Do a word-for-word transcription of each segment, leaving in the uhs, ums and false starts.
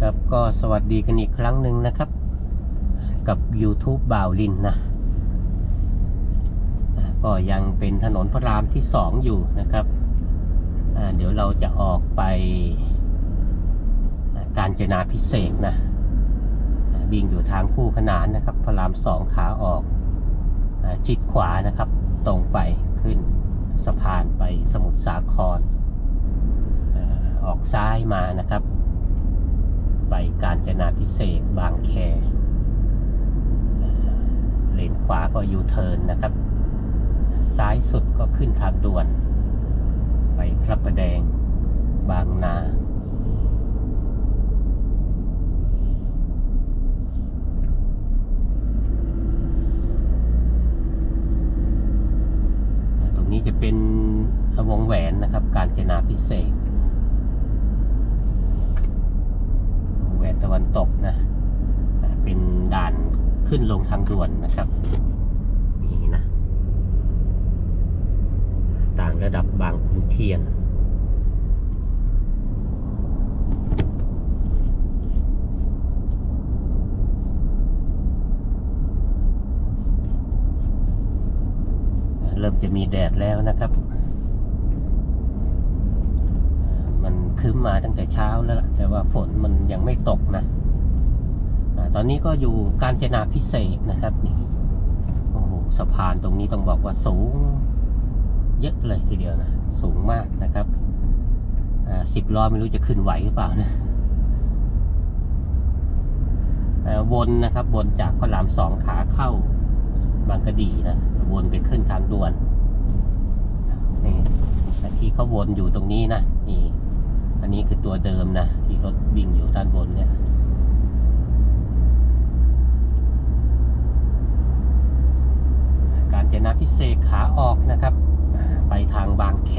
ครับก็สวัสดีกันอีกครั้งหนึ่งนะครับกับ YouTube บ่าวลินนะก็ยังเป็นถนนพระรามที่สองอยู่นะครับเดี๋ยวเราจะออกไปกาญจนาภิเษกนะวิ่งอยู่ทางคู่ขนานนะครับพระรามสองขาออกชิดขวานะครับตรงไปขึ้นสะพานไปสมุทรสาครออกซ้ายมานะครับไปกาญจนาภิเษกบางแคเลนขวาก็ยูเทิร์นนะครับซ้ายสุดก็ขึ้นทางด่วนไปพระประแดงบางนาตรงนี้จะเป็นวงแหวนนะครับกาญจนาภิเษกวงแหวนตะวันตกนะเป็นด่านขึ้นลงทางด่วนนะครับนี่นะต่างระดับบางขุนเทียนเริ่มจะมีแดดแล้วนะครับมันครึ้มมาตั้งแต่เช้าแล้วล่ะแต่ว่าฝนมันยังไม่ตกนะตอนนี้ก็อยู่กาญจนาภิเษกนะครับนี่โอ้โหสะพานตรงนี้ต้องบอกว่าสูงเยอะเลยทีเดียวนะสูงมากนะครับสิบล้อไม่รู้จะขึ้นไหวหรือเปล่านะวนนะครับวนจากพระรามสองขาเข้าบางกะดีนะวนไปขึ้นทางด่วนนี่ที่เขาวนอยู่ตรงนี้นะนี่อันนี้คือตัวเดิมนะที่รถวิ่งอยู่ด้านบนเนี่ยกาญจนาภิเษกขาออกนะครับไปทางบางแค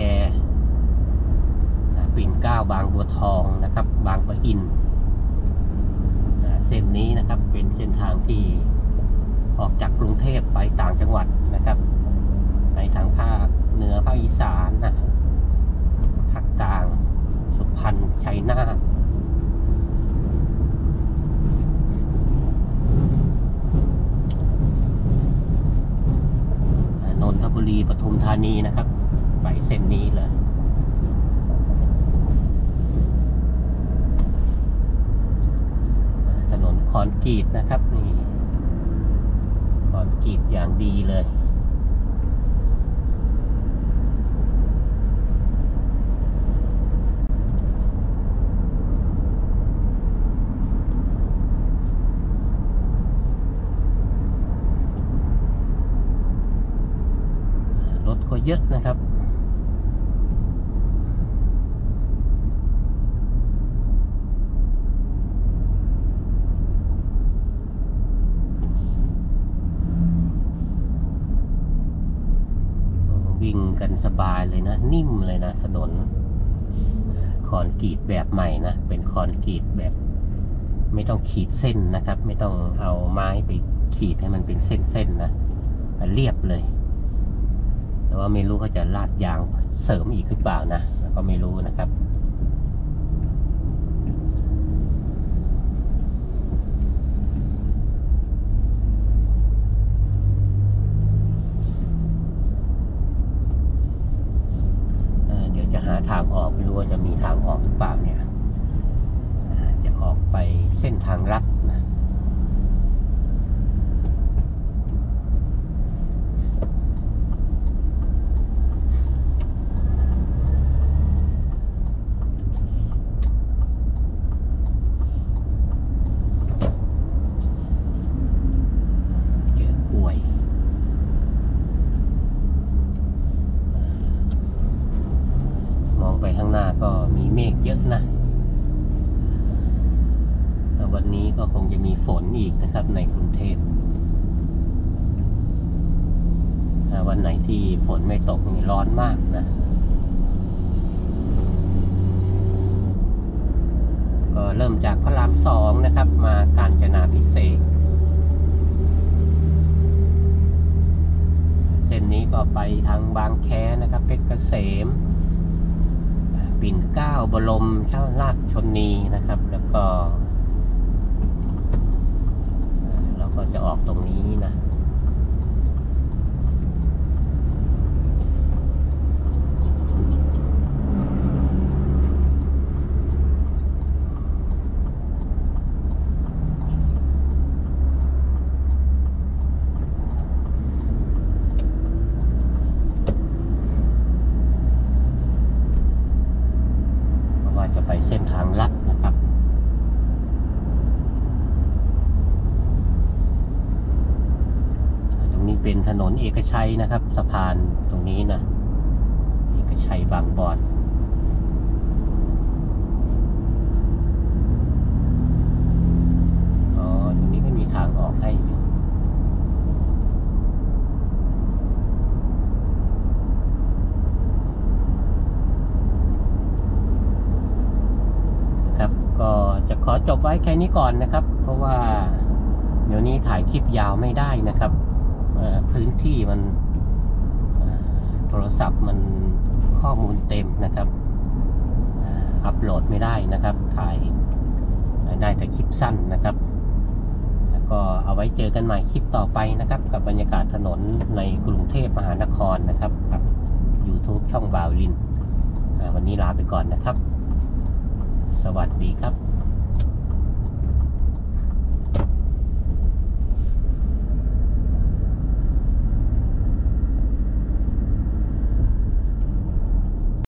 ปิ่นเกล้าบางบัวทองนะครับบางปะอินเส้นนี้นะครับเป็นเส้นทางที่ออกจากกรุงเทพไปต่างจังหวัดนะครับไปทางภาคเหนือภาคอีสานนะภาคกลางสุพรรณชัยนาทนนทบุรีปทุมธานีนะครับไปเส้นนี้เลยถนนคอนกรีตนะครับนี่คอนกรีตอย่างดีเลยรถก็เยอะนะครับวิ่งกันสบายเลยนะนิ่มเลยนะถนนคอนกรีตแบบใหม่นะเป็นคอนกรีตแบบไม่ต้องขีดเส้นนะครับไม่ต้องเอาไม้ไปขีดให้มันเป็นเส้นๆนะเรียบเลยแต่ว่าไม่รู้เขาจะลาดยางเสริมอีกหรือเปล่านะแล้วก็ไม่รู้นะครับหาทางออกไม่รู้ว่าจะมีทางออกหรือเปล่าเนี่ยจะออกไปเส้นทางลัดนะเจอกล้วยไปข้างหน้าก็มีเมฆเยอะนะวันนี้ก็คงจะมีฝนอีกนะครับในกรุงเทพวันไหนที่ฝนไม่ตกนี่ร้อนมากนะก็เริ่มจากพระรามสองนะครับมากาญจนาภิเษกเส้นนี้ก็ไปทางบางแคนะครับเพชรเกษมปิ่นเกล้าบรมเจ้าราชชนนีนะครับแล้วก็ กก็จะออกตรงนี้นะจะไปเส้นทางลัดนะครับตรงนี้เป็นถนนเอกชัยนะครับสะพานตรงนี้นะเอกชัยบางบอนอ๋อตรงนี้ก็มีทางออกให้อยู่ก็จะขอจบไว้แค่นี้ก่อนนะครับเพราะว่าเดี๋ยวนี้ถ่ายคลิปยาวไม่ได้นะครับพื้นที่มันโทรศัพท์มันข้อมูลเต็มนะครับอัปโหลดไม่ได้นะครับถ่ายได้แต่คลิปสั้นนะครับแล้วก็เอาไว้เจอกันใหม่คลิปต่อไปนะครับกับบรรยากาศถนนในกรุงเทพมหานครนะครับกับ YouTube ช่องบ่าวลินวันนี้ลาไปก่อนนะครับสวัสดีครับ